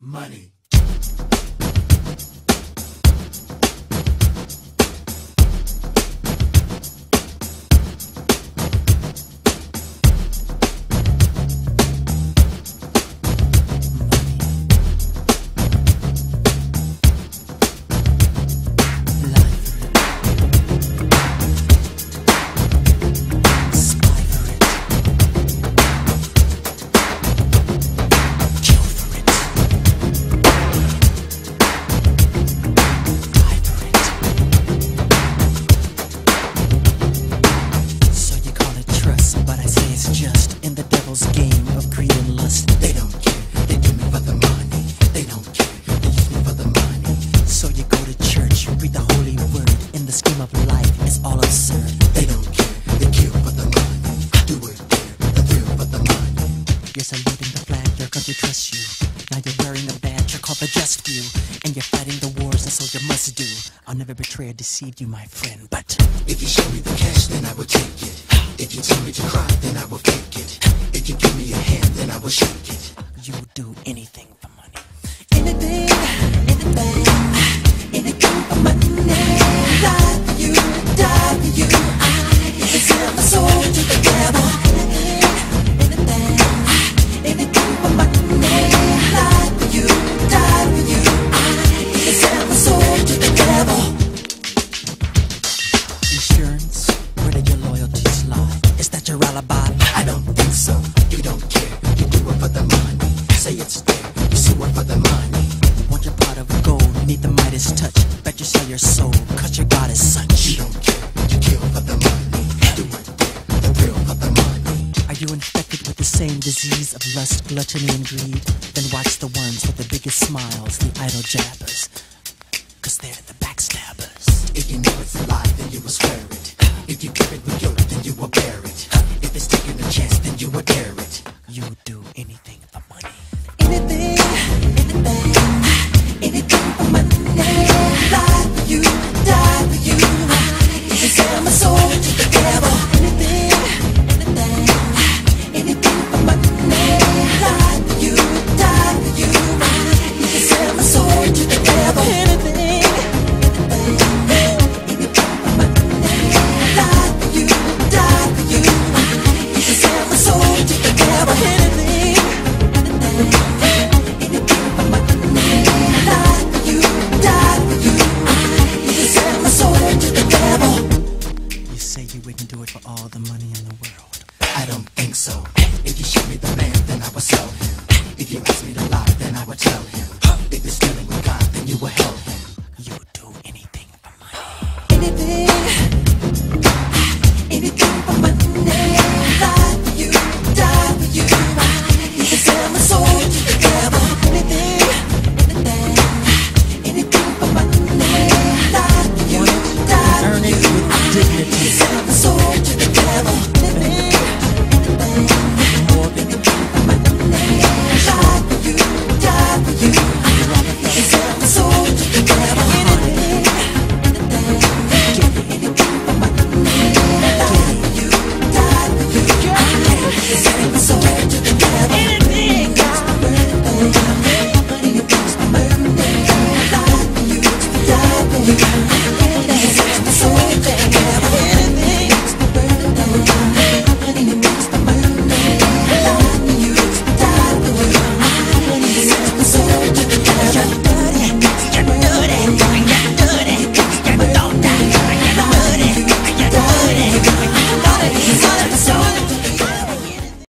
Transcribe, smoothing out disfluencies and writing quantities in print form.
money. Game of greed and lust. They don't care, they do me for the money. They don't care, they use me for the money. So you go to church, you read the holy word. In the scheme of life, it's all absurd. They don't care, they kill for the money. Do it there, the thrill for the money. You're saluting the flag, your country trusts you. Now you're wearing a badge, you're called the just few. And you're fighting the wars a soldier must do. I'll never betray or deceive you, my friend, but if you show me the cash, then I will take it. If you tell me to cry, then I will fake it. If you give me a hand, then I will shake it. you will do anything for money. Anything, anything for money. Lie for you, die for you. I sell my soul to the devil. Anything for money. Lie for you, die for you. I sell my soul to the devil. Insurance, where do your loyalties lie? Is that your alibi? I don't think so. You don't care. You do it for the money. Say it's there. You sue it for the money. Want your pot of gold, need the Midas touch. Bet you sell your soul, cause your God is such. You don't care. You kill for the money. Do it there. The thrill for the money. Are you infected with the same disease of lust, gluttony, and greed? Then watch the ones with the biggest smiles, the idle jabbers. Cause they're the backstabbers. If you know it's a lie, then you will swear it. If you give it with yoke, then you will bear it. If it's taking a chance, then you will dare it. You do